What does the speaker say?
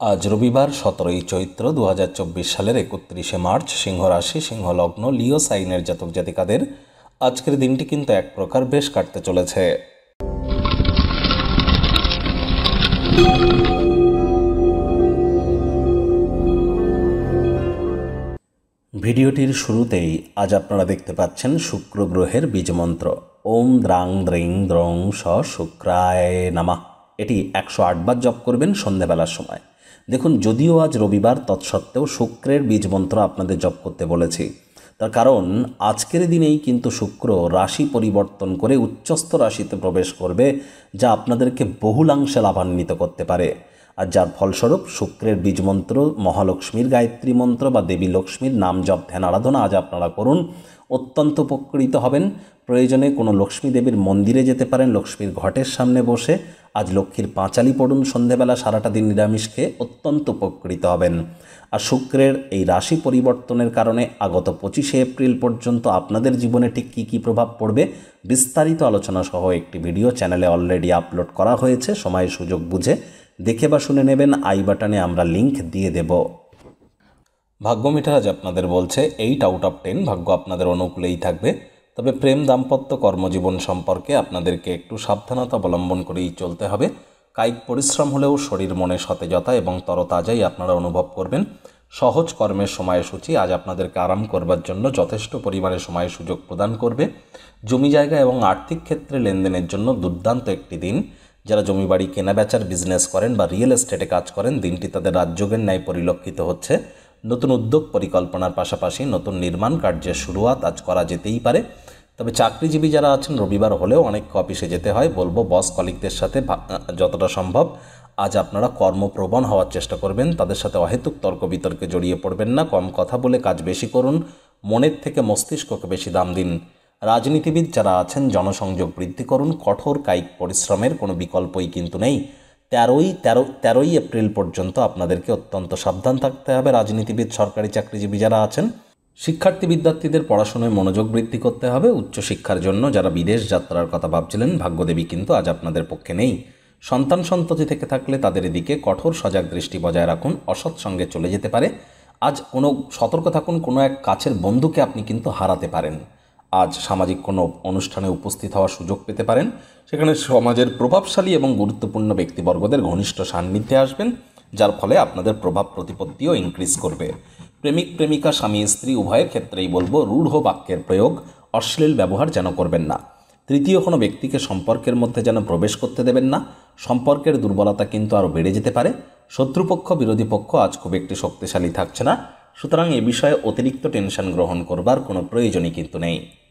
আজ রবিবার 17ই চৈত্র 2024 সালের 31শে মার্চ। সিংহ রাশি, সিংহ লগ্ন, লিও সাইনের জাতক জাতিকাদের আজকের দিনটি কিন্তু এক প্রকার বেশ কাটতে চলেছে। ভিডিওটির শুরুতেই আজ আপনারা দেখতে পাচ্ছেন শুক্র গ্রহের বীজমন্ত্র ওম দ্রাং দ্রিং দ্রং স শুক্রায় নামা। এটি 108 বার জপ করবেন সন্ধ্যাবেলার সময়। দেখুন, যদিও আজ রবিবার, তৎসত্ত্বেও শুক্রের বীজমন্ত্র আপনাদের জপ করতে বলেছি। তার কারণ আজকের দিনেই কিন্তু শুক্র রাশি পরিবর্তন করে উচ্চস্থ রাশিতে প্রবেশ করবে, যা আপনাদেরকে বহুলাংশে লাভান্বিত করতে পারে। আর যার ফলস্বরূপ শুক্রের বীজমন্ত্র, মহালক্ষ্মীর গায়ত্রী মন্ত্র বা দেবী লক্ষ্মীর নাম জপ ধ্যান আরাধনা আজ আপনারা করুন, অত্যন্ত উপকৃত হবেন। প্রয়োজনে কোনো লক্ষ্মী দেবীর মন্দিরে যেতে পারেন, লক্ষ্মীর ঘটের সামনে বসে আজ লক্ষ্মীর পাঁচালি পড়ুন সন্ধেবেলা, সারাটা দিন নিরামিষ খেয়ে অত্যন্ত উপকৃত হবেন। আর শুক্রের এই রাশি পরিবর্তনের কারণে আগত 25শে এপ্রিল পর্যন্ত আপনাদের জীবনে ঠিক কী কী প্রভাব পড়বে, বিস্তারিত আলোচনা সহ একটি ভিডিও চ্যানেলে অলরেডি আপলোড করা হয়েছে। সময় সুযোগ বুঝে দেখে বা শুনে নেবেন, আই বাটনে আমরা লিংক দিয়ে দেব। ভাগ্য মিটার আজ আপনাদের বলছে 8 আউট অফ 10, ভাগ্য আপনাদের অনুকূলেই থাকবে। তবে প্রেম, দাম্পত্য, কর্মজীবন সম্পর্কে আপনাদেরকে একটু সাবধানতা অবলম্বন করেই চলতে হবে। কায়িক পরিশ্রম হলেও শরীর মনে সতেজতা এবং তরতাজাই আপনারা অনুভব করবেন। সহজ কর্মের সময়সূচি আজ আপনাদেরকে আরাম করবার জন্য যথেষ্ট পরিমাণে সময় সুযোগ প্রদান করবে। জমি জায়গা এবং আর্থিক ক্ষেত্রে লেনদেনের জন্য দুর্দান্ত একটি দিন। যারা জমি বাড়ি কেনা বেচার বিজনেস করেন বা রিয়েল এস্টেটে কাজ করেন, দিনটি তাদের রাজযোগের ন্যায় পরিলক্ষিত হচ্ছে। নতুন উদ্যোগ পরিকল্পনার পাশাপাশি নতুন নির্মাণ কার্যের শুরুয়াত আজ করা যেতেই পারে। তবে চাকরিজীবী যারা আছেন, রবিবার হলেও অনেক অফিসে যেতে হয়। বলবো বস কলিগদের সাথে যতটা সম্ভব আজ আপনারা কর্মপ্রবণ হওয়ার চেষ্টা করবেন। তাদের সাথে অহেতুক তর্ক বিতর্কে জড়িয়ে পড়বেন না। কম কথা বলে কাজ বেশি করুন। মনের থেকে মস্তিষ্ককে বেশি দাম দিন। রাজনীতিবিদ যারা আছেন, জনসংযোগ বৃদ্ধি করুন। কঠোর কায়িক পরিশ্রমের কোনো বিকল্পই কিন্তু নেই। 13ই এপ্রিল পর্যন্ত আপনাদেরকে অত্যন্ত সাবধান থাকতে হবে। রাজনীতিবিদ, সরকারি চাকরিজীবী যারা আছেন, শিক্ষার্থী বিদ্যার্থীদের পড়াশোনায় মনোযোগ বৃদ্ধি করতে হবে। উচ্চশিক্ষার জন্য যারা বিদেশ যাত্রার কথা ভাবছিলেন, ভাগ্যদেবী কিন্তু আজ আপনাদের পক্ষে নেই। সন্তান সন্ততি থেকে থাকলে তাদের এদিকে কঠোর সজাগ দৃষ্টি বজায় রাখুন। অসৎ সঙ্গে চলে যেতে পারে। আজ সতর্ক থাকুন, কোনো এক কাছের বন্ধুকে আপনি কিন্তু হারাতে পারেন। আজ সামাজিক কোনো অনুষ্ঠানে উপস্থিত হওয়ার সুযোগ পেতে পারেন। সেখানে সমাজের প্রভাবশালী এবং গুরুত্বপূর্ণ ব্যক্তিবর্গদের ঘনিষ্ঠ সান্নিধ্যে আসবেন, যার ফলে আপনাদের প্রভাব প্রতিপত্তিও ইনক্রিজ করবে। প্রেমিক প্রেমিকা, স্বামী স্ত্রী উভয়ের ক্ষেত্রেই বলবো রূঢ় বাক্যের প্রয়োগ, অশ্লীল ব্যবহার যেন করবেন না। তৃতীয় কোনো ব্যক্তিকে সম্পর্কের মধ্যে যেন প্রবেশ করতে দেবেন না। সম্পর্কের দুর্বলতা কিন্তু আরও বেড়ে যেতে পারে। শত্রুপক্ষ, বিরোধী পক্ষ আজ খুব একটি শক্তিশালী থাকছে না। সুতরাং এ বিষয়ে অতিরিক্ত টেনশন গ্রহণ করবার কোনো প্রয়োজনই কিন্তু নেই।